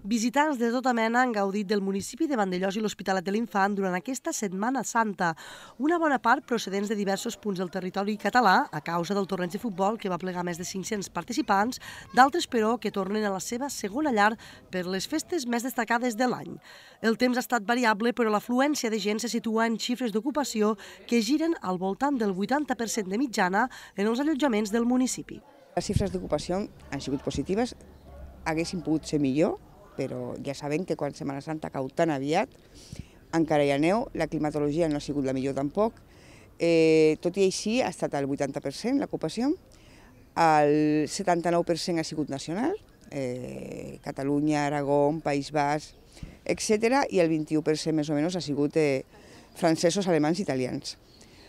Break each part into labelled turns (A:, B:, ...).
A: Visitants de tota mena han gaudit del municipi de Vandellòs i l'Hospitalet de l'Infant durant aquesta Setmana Santa. Una bona part procedents de diversos punts del territori català a causa del torneig de futbol que va plegar més de 500 participants, d'altres, però, que tornen a la seva segona llar per les festes més destacades de l'any. El temps ha estat variable, però l'afluència de gent se situa en xifres d'ocupació que giren al voltant del 80% de mitjana en els allotjaments del municipi.
B: Les xifres d'ocupació han sigut positives, haguessin pogut ser millor, però ja sabem que quan Setmana Santa cau tan aviat, encara hi ha neu, la climatologia no ha sigut la millor tampoc. Tot i així ha estat el 80% l'ocupació, el 79% ha sigut nacional, Catalunya, Aragó, País Basc, etc. I el 21% més o menys ha sigut francesos, alemanys i italians.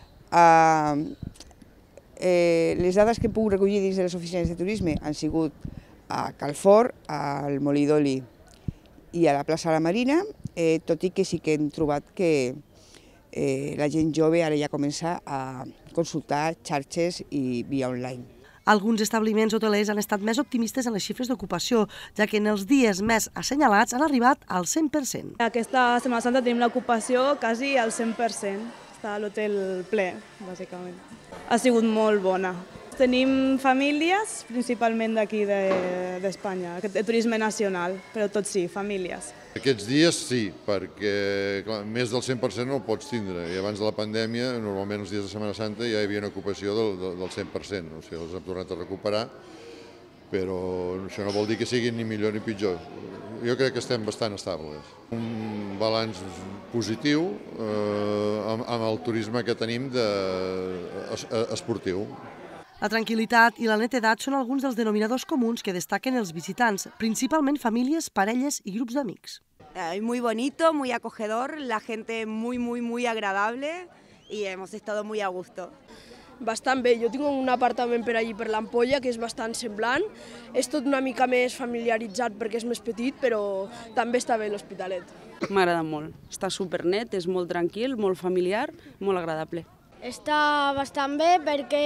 B: Les dades que he pogut recollir dins de les oficines de turisme han sigut a Calfort, al Molí d'Oli i a la plaça de la Marina, tot i que sí que hem trobat que la gent jove ara ja comença a consultar xarxes i via online.
A: Alguns establiments hotelers han estat més optimistes en les xifres d'ocupació, ja que en els dies més assenyalats han arribat al 100%.
C: Aquesta Setmana Santa tenim l'ocupació quasi al 100%. Està a l'hotel ple, bàsicament. Ha sigut molt bona. Tenim famílies, principalment d'aquí d'Espanya, de turisme nacional, però tot sí, famílies.
D: Aquests dies sí, perquè clar, més del 100% no el pots tindre. I abans de la pandèmia, normalment els dies de Setmana Santa ja hi havia una ocupació del 100%. O sigui, els hem tornat a recuperar, però això no vol dir que siguin ni millor ni pitjor. Jo crec que estem bastant estables. Un balanç positiu amb el turisme que tenim esportiu.
A: La tranquil·litat i la netedat són alguns dels denominadors comuns que destaquen els visitants, principalment famílies, parelles i grups d'amics.
E: Muy bonito, muy acogedor, la gente muy agradable y hemos estado muy a gusto.
F: Bastant bé, jo tinc un apartament per allí per l'Ampolla que és bastant semblant, és tot una mica més familiaritzat perquè és més petit, però també està bé l'Hospitalet.
G: M'agrada molt, està supernet, és molt tranquil, molt familiar, molt agradable.
H: Està bastant bé perquè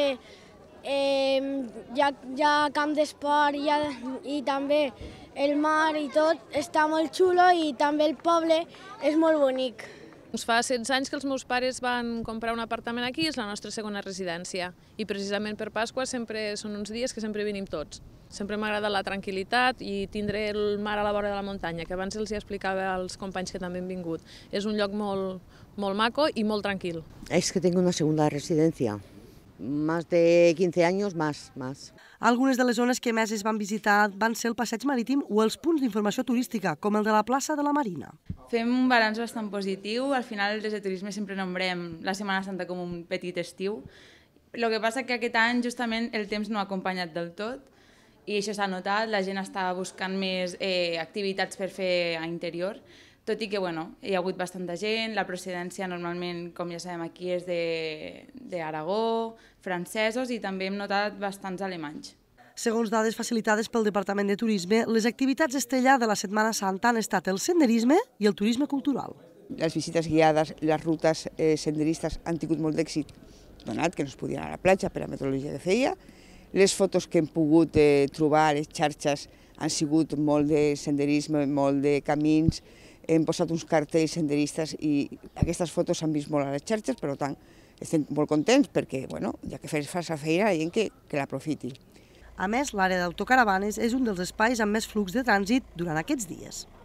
H: hi ha camp d'esport i també el mar i tot està molt xulo i també el poble és molt bonic.
I: Fa 16 anys que els meus pares van comprar un apartament aquí, és la nostra segona residència. I precisament per Pasqua sempre són uns dies que sempre venim tots. Sempre m'agrada la tranquil·litat i tindre el mar a la vora de la muntanya, que abans els explicava als companys que també han vingut. És un lloc molt maco i molt tranquil.
J: És que tengo una segunda residencia. Más de 15 anys, más.
A: Algunes de les zones que més es van visitar van ser el passeig marítim o els punts d'informació turística, com el de la plaça de la Marina.
K: Fem un balanç bastant positiu. Al final, des de turisme sempre nombrem la Setmana Santa com un petit estiu. El que passa que aquest any, justament, el temps no ha acompanyat del tot i això s'ha notat. La gent està buscant més activitats per fer a interior. Tot i que hi ha hagut bastanta gent, la procedència normalment, com ja sabem aquí, és d'Aragó, francesos i també hem notat bastants alemanys.
A: Segons dades facilitades pel Departament de Turisme, les activitats estrella de la Setmana Santa han estat el senderisme i el turisme cultural.
B: Les visites guiades, les rutes senderistes han tingut molt d'èxit, donat que no es podia anar a la platja per la meteorologia que feia. Les fotos que hem pogut trobar a les xarxes han sigut molt de senderisme, molt de camins. Hem posat uns cartells senderistes i aquestes fotos s'han vist molt a les xarxes, per tant, estem molt contents perquè, ja que fas la feina, hi ha gent que l'aprofiti.
A: A més, l'àrea d'autocaravanes és un dels espais amb més flux de trànsit durant aquests dies.